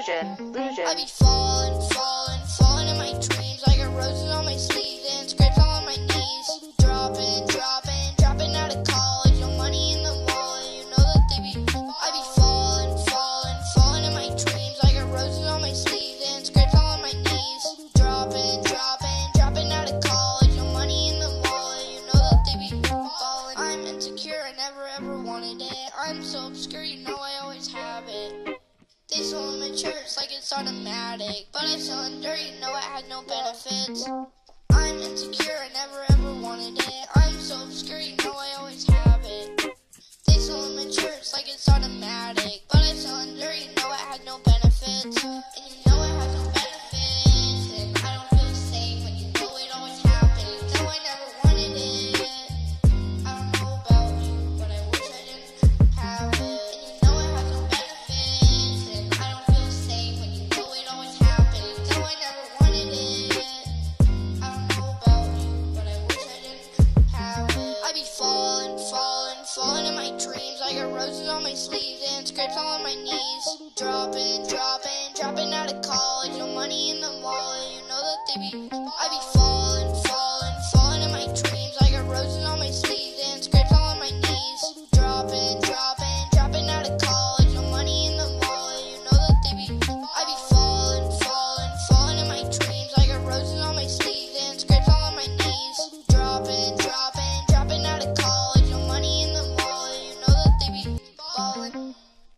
Illusion, illusion. I be falling, falling, falling in my dreams. I got roses on my sleeves and scrapes all on my knees. Dropping, dropping, dropping out of college. No money in the wallet, you know that they be. I be falling, falling, falling in my dreams. I got roses on my sleeves and scrapes all on my knees. Dropping, dropping, dropping out of college. No money in the wallet, you know that they be falling. I'm insecure, I never ever wanted it. I'm so obscure, you know I always have it. They sold in my church like it's automatic, but I selling dirt, you know it had no benefits. I'm insecure, I never ever wanted it. I'm so obscure, you know I always have it. They sold in my church like it's automatic, but I selling dirt, you know it had no benefits. And you know it has no benefits, and I don't feel safe when you know it always happened. No, I never wanted it. I don't know about you, but I wish I didn't have it. And you know it has no benefits, and I don't feel safe when you know it always happened. No, I never wanted it. I don't know about you, but I wish I didn't have it. I be falling, falling, falling in my dreams. I got roses on my sleeves and scrapes all on my knees. Dropping, dropping, dropping out of college. No money in the wallet, you know that they be. I be falling, falling, falling in my dreams. I got roses on my sleeves and scrapes all on my knees. Dropping, dropping, dropping out of college. No money in the wallet, you know that they be. I be falling, falling, falling in my dreams. I got roses on my sleeves and scrapes all on my knees. Dropping, dropping, dropping out of college. No money in the wallet, you know that they be falling.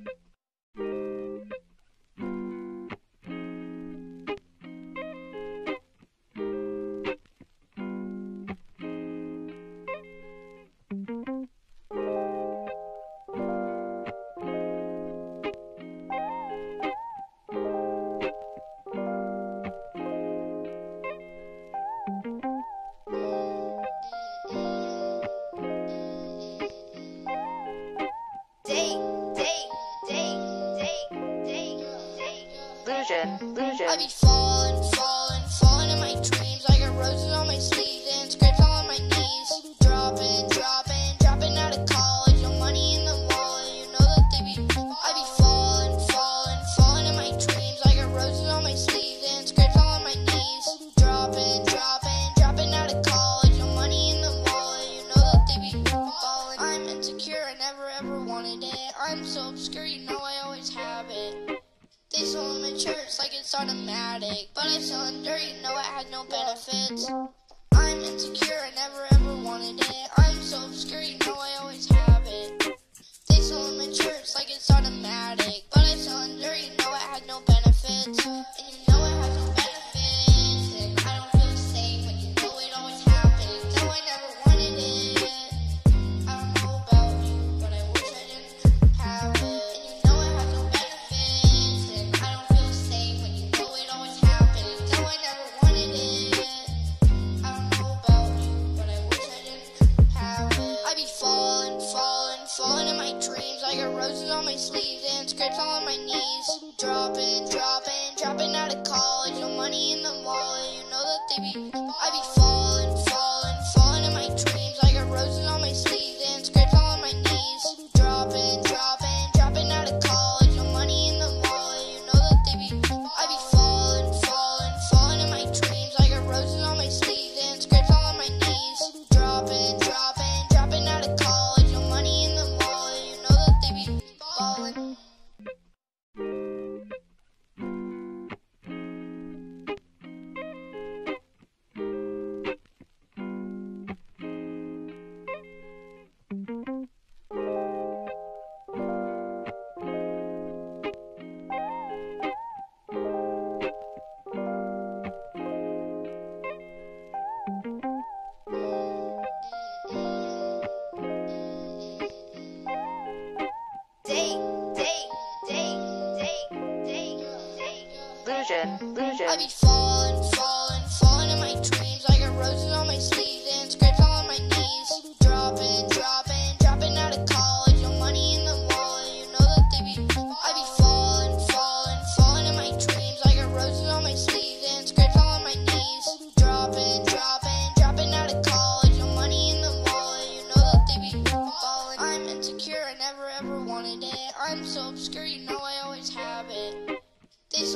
Date, date, date, date, date, date. Illusion, illusion. I be falling, falling, falling in my dreams. I got roses on my sleeves and scrapes all on my knees. Dropping, dropping, dropping out of college. No money in the wallet, you know that they be. I be falling, falling, falling in my dreams. I got roses on my sleeves and scrapes all on my knees. Dropping, dropping, dropping out of college. No money in the wallet, you know that they be falling. I'm insecure, I never ever wanted it. I'm so obscure, you know I always have it. They sold in my church like it's automatic, but I selling dirt, you know it had no benefits. I'm insecure, I never ever wanted it. I'm so obscure, you know I always have it. They sold in my church like it's automatic, but I selling dirt, you know it had no benefits. And you know it has no benefits, and I don't feel safe when you know it always happened. No, I never wanted it. I don't know about you, but I wish I didn't have it. And you know it has no benefits, and I don't feel safe when you know it always happened. No, I never wanted it. I don't know about you, but I wish I didn't have it. I be falling, falling, falling in my dreams. I got roses on my sleeves and scrapes all on my knees. Dropping, dropping, dropping out of college. No money in the wallet, you know that they be. I be falling, falling, falling in my dreams. I got roses on my sleeves and scrapes all on my knees. Dropping, dropping, dropping out of college. No money in the wallet, you know that they be. I be falling, falling, falling in my dreams. I got roses on my sleeves and scrapes all on my knees. Dropping, dropping, dropping out of college. No money in the wallet, you know that they be falling. Date, date, date, date, date, date. Illusion, illusion. I be falling, falling, falling in my dreams. I got roses on my sleeves and scrapes all on my knees. Dropping, dropping, dropping out of college. No money in the wallet, you know that they be. I be falling, falling, falling in my dreams. I got roses on my sleeves and scrapes all on my knees. Dropping, dropping, dropping out of college. No money in the wallet, you know that they be falling. I'm insecure, I never ever wanted it. I'm so obscure, you know I always have it. They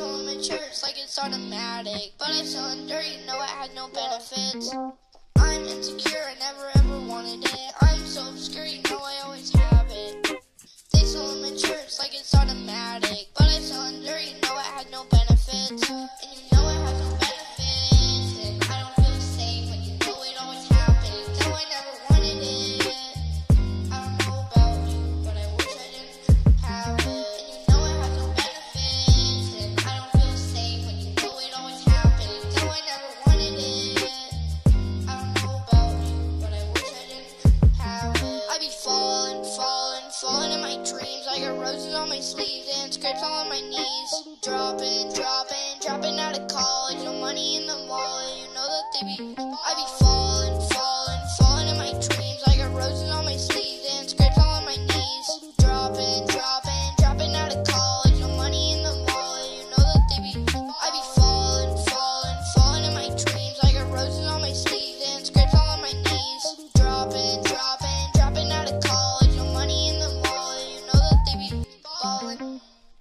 automatic, but I still endure, you know it had no benefits. I'm insecure, I never ever wanted it. I'm so obscure, you know I always have it. They still immature, it's like it's automatic, but I still endure, you know it had no benefits. And you know it has no benefits, and I don't feel the same, but you know it always happened. No, I never wanted it. I don't know about you, but I wish I didn't have it. And you know it has no benefits, and I don't feel the same, but you know it always happened. No, I never wanted it. I don't know about you, but I wish I didn't have it. I be falling, falling, falling in my dreams. I got roses on my sleeves and scrapes all on my knees. Dropping, dropping, dropping out of college. No money in the wallet, you know that they be. I be falling, falling, falling in my dreams. I got roses on my sleeves and scrapes all on my knees. Dropping, dropping, dropping out of college. No money in the wallet, you know that they be. I be falling, falling, falling in my dreams. I got roses on my sleeves and scrapes all on my knees. Dropping, dropping, dropping out of college. No money in the wallet, you know that they be falling.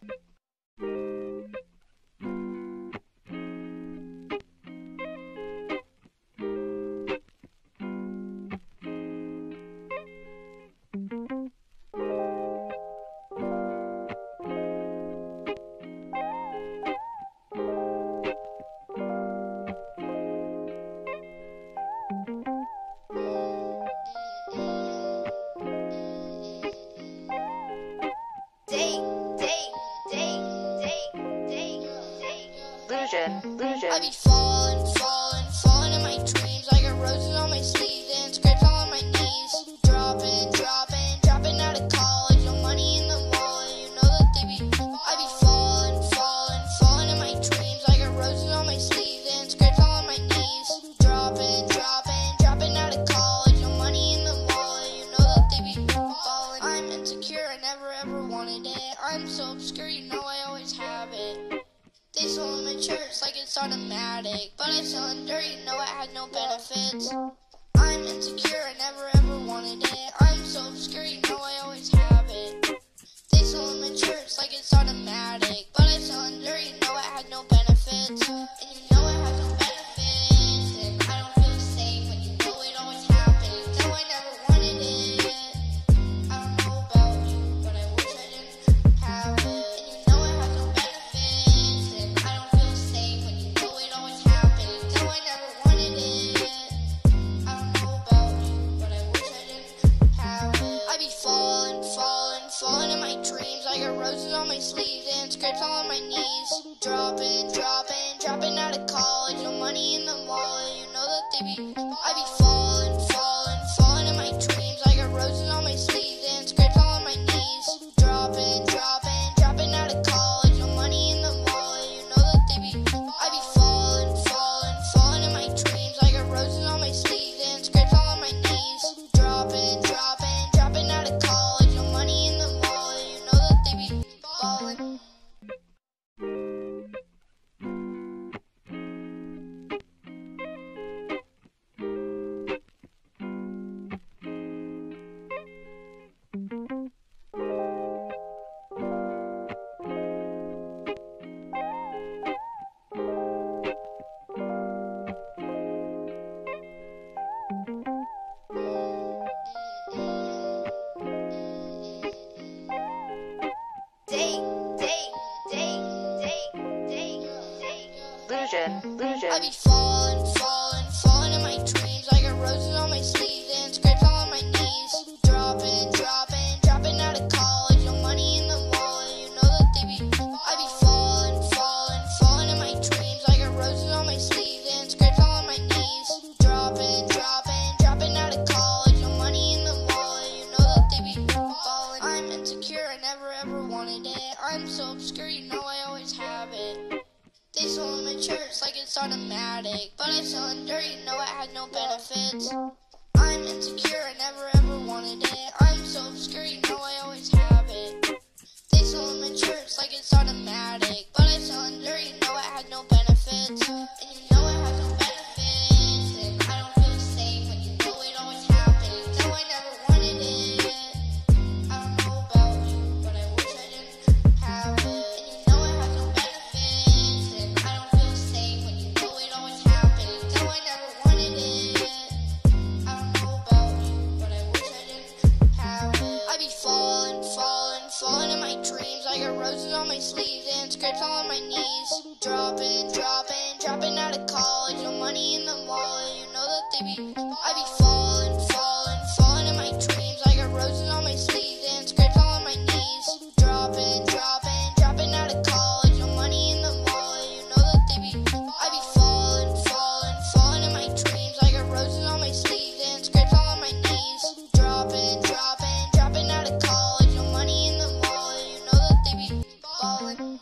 Date, date, date, date, date, date. Illusion, illusion. I be falling, falling, falling in my dreams. I got roses on my sleeves and scrapes all on my knees. Dropping, dropping, dropping out of college. No money in the wallet, you know that they be. I be falling, falling, falling in my dreams. I got roses on my sleeves and scrapes all on my knees. Dropping, dropping, dropping out of college. No money in the wallet, you know that they be falling. I'm insecure, I never ever wanted it. I'm so obscure, you know I always have it. They still immature, it's like it's automatic, but I still endure, you know it had no benefits. I'm insecure, I never ever wanted it. I'm so obscure, you know I always have it. They still immature, it's like it's automatic, but I still endure, you know it had no benefits. And you know it has no benefits, and I don't feel the same, but you know it always happened. No, I never wanted it. I don't know about you, but I wish I didn't have it. And you know it has no benefits, and I don't feel the same, but you know it always happened. No, I never wanted it. I don't know about you, but I wish I didn't have it. I be falling, falling, falling in my dreams. I got roses on my sleeves and scrapes all on my knees. Dropping, dropping, dropping out of college. No money in the wallet, you know that they be. I be falling, falling, falling in my dreams. I got roses on my sleeves and scrapes all on my knees. Dropping, dropping, dropping out of college. No money in the wallet, you know that they be. I be falling, falling, falling in my dreams. I got roses on my sleeves and scrapes all on my knees. Dropping, dropping, dropping out of college. No money in the wallet, you know that they be falling. Date, date, date, date, date, date. Illusion, illusion. I be falling, falling, falling in my dreams. I got roses on my sleeves and scrapes all on my knees. Dropping, dropping, dropping out of college. No money in the wallet, you know that they be. I be falling, falling, falling in my dreams. I got roses on my sleeves and scrapes all on my knees. Dropping, dropping, dropping out of college. No money in the wallet, you know that they be falling. I'm insecure, I never ever wanted it. I'm so obscure, you know I always have it. They still immature, it's like it's automatic, but I still endure, you know it had no benefits. I'm insecure, I never ever wanted it. I'm so obscure, you know I always have it. They still immature, it's like it's automatic, but I still endure, you know it had no benefits. And you know it has no benefits, and I don't feel the same, but you know it always happened. No, I never wanted it. I don't know about you, but I wish I didn't have it. And you know it has no benefits, and I don't feel the same, but scrapes all on my knees. Dropping, dropping, dropping out of college. No money in the wallet, you know that they be. I be falling, falling, falling in my dreams. I got roses on my sleeves and scrapes all on my knees. Dropping, dropping, dropping out of college. No money in the wallet, you know that they be. I be falling, falling, falling in my dreams. I got roses on my sleeves and scrapes all on my knees. Dropping, dropping, dropping out of college. No money in the wallet, you know that they be falling.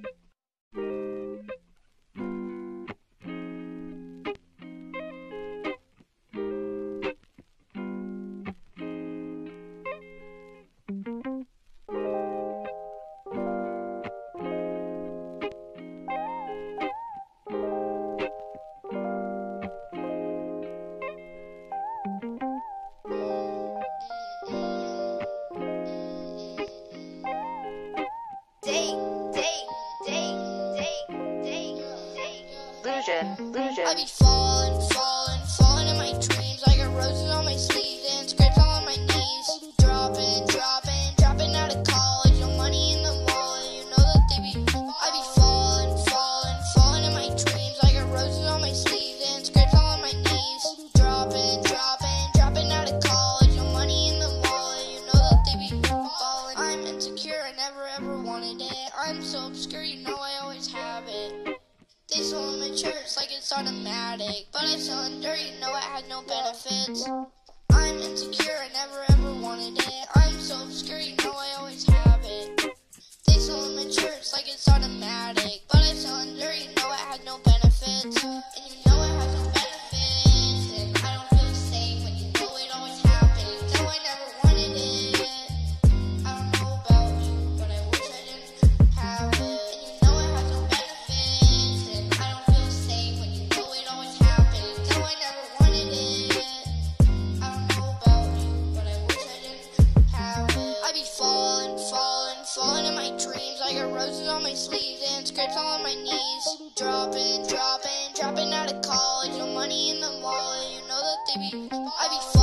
Illusion, illusion. I be falling, falling, falling in my dreams. I got roses on my sleeves and scrapes all on my knees. Dropping, dropping, dropping out of college. No money in the wallet, you know that they be. I be falling, falling, falling in my dreams. I got roses on my sleeves and scrapes all on my knees. Dropping, dropping, dropping out of college. No money in the wallet, you know that they be falling. I'm insecure, I never ever wanted it. I'm so obscure, you know I always have it. They sold them in church like it's automatic, but I still endure, you know it had no benefits. I'm insecure, I never ever wanted it. I'm so obscure, you know I always have it. They sold them in church like it's automatic, but I still endure, you know it had no benefits. And you know it has no benefits, and I don't feel the same when you know it always happened. No, I never wanted it. I don't know about you, but I wish I didn't have it. And you know it has no benefits, and I don't feel the same when you know it always happened. No, I never wanted it. I don't know about you, but I wish I didn't have it. I be falling, falling, falling in my dreams. I got roses on my sleeves and scrapes all on my knees. Dropping, dropping, dropping out of college. No money in the wallet, you know that they be. I be falling.